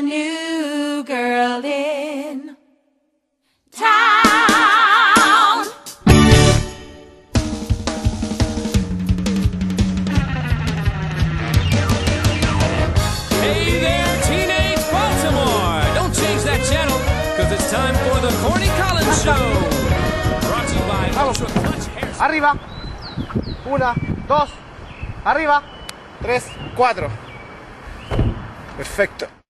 new girl in town. Hey there, teenage Baltimore! Don't change that channel, because it's time for the Corny Collins Show. Brought to you by Ultra Clutch Hair. Arriba. 1, 2. Arriba. 3, 4. Perfecto.